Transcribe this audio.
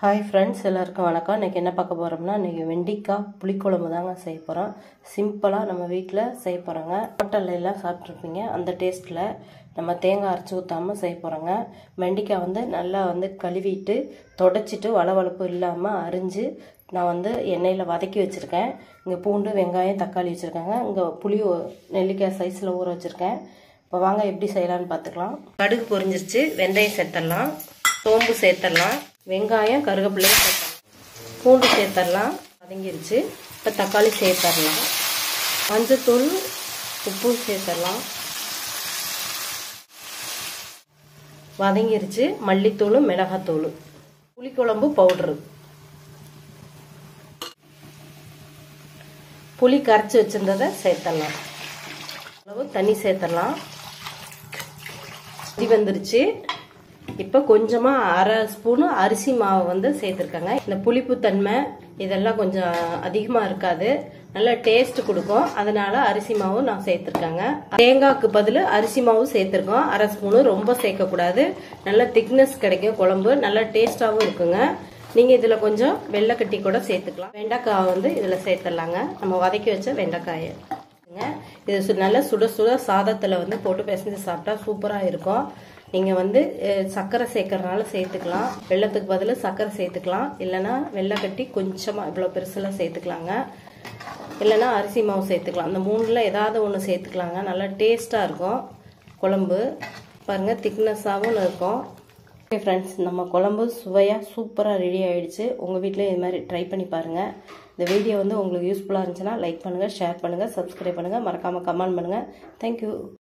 Hi friends, எல்லாருக்கும் வணக்கம். இன்றைக்கி என்ன பார்க்க போகிறோம்னா, இன்றைக்கி வெண்டிக்காய் புளிக்குழம்பு தாங்க செய்ய போகிறோம். சிம்பிளாக நம்ம வீட்டில் செய்ய போகிறோங்க. ஹோட்டல்ல எல்லாம் சாப்பிட்ருப்பீங்க, அந்த டேஸ்ட்டில் நம்ம தேங்காய் அரைச்சி ஊற்றாமல் செய்ய போகிறோங்க. வெண்டிக்காய் நல்லா கழுவிட்டு தொடச்சிட்டு வளவளப்பு இல்லாமல் அரிஞ்சு நான் எண்ணெயில் வதக்கி வச்சுருக்கேன். இங்கே பூண்டு, வெங்காயம், தக்காளி வச்சுருக்கேங்க. இங்கே புளி நெல்லிக்காய் சைஸில் ஊற வச்சுருக்கேன். இப்போ வாங்க எப்படி செய்யலான்னு பார்த்துக்கலாம். கடுகு பொரிஞ்சிருச்சு, வெந்தயம் சேர்த்துடலாம், சோம்பு சேர்த்துடலாம், வெங்காயம் கருவேப்பிலை சேர்த்தலாம், பூண்டு சேர்த்துடலாம், வதங்கிருச்சு. இப்போ தக்காளி சேர்த்துடலாம், மஞ்சத்தூள் உப்பு சேர்த்துடலாம், வதங்கிருச்சு. மல்லித்தூள், மிளகாத்தூள், புளிக்குழம்பு பவுடரு, புளி கரைச்சி வச்சிருந்ததை சேர்த்துடலாம், அளவு தண்ணி சேர்த்துடலாம். இது வந்துருச்சு. இப்போ கொஞ்சமாக அரை ஸ்பூனு அரிசி மாவு சேர்த்துருக்கேங்க. இந்த புளிப்பு தன்மை இதெல்லாம் கொஞ்சம் அதிகமாக இருக்காது, நல்ல டேஸ்ட் கொடுக்கும். அதனால அரிசி மாவு நான் சேர்த்துருக்கேங்க. தேங்காய்க்கு பதில் அரிசி மாவு சேர்த்துருக்கோம். அரை ஸ்பூனு, ரொம்ப சேர்க்கக்கூடாது. நல்ல திக்னஸ் கிடைக்கும், குழம்பு நல்ல டேஸ்டாகவும் இருக்குங்க. நீங்கள் இதில் கொஞ்சம் வெள்ளைக்கட்டி கூட சேர்த்துக்கலாம். வெண்டைக்காய் இதில் சேர்த்துடலாங்க. நம்ம வதக்கி வச்ச வெண்டைக்காயை இது நல்லா சுட சுட சாதத்தில் போட்டு பிசைஞ்சு சாப்பிட்டா சூப்பராக இருக்கும். நீங்கள் சர்க்கரை சேர்க்கறதுனால சேர்த்துக்கலாம், வெள்ளத்துக்கு பதில் சர்க்கரை சேர்த்துக்கலாம். இல்லைன்னா வெள்ளைக்கட்டி கொஞ்சமாக இவ்வளோ பெருசெல்லாம் சேர்த்துக்கலாங்க. இல்லைன்னா அரிசி மாவு சேர்த்துக்கலாம். அந்த மூணில் ஏதாவது ஒன்று சேர்த்துக்கலாங்க. நல்லா டேஸ்ட்டாக இருக்கும் குழம்பு. பாருங்கள், திக்னஸாகவும் இருக்கும். ஓகே ஃப்ரெண்ட்ஸ், நம்ம குழம்பு சுவையாக சூப்பராக ரெடி ஆகிடுச்சு. உங்கள் வீட்டில் இது மாதிரி ட்ரை பண்ணி பாருங்கள். இந்த வீடியோ உங்களுக்கு யூஸ்ஃபுல்லாக இருந்துச்சுன்னா லைக் பண்ணுங்கள், ஷேர் பண்ணுங்கள், சப்ஸ்கிரைப் பண்ணுங்கள், மறக்காமல் கமெண்ட் பண்ணுங்கள். தேங்க்யூ.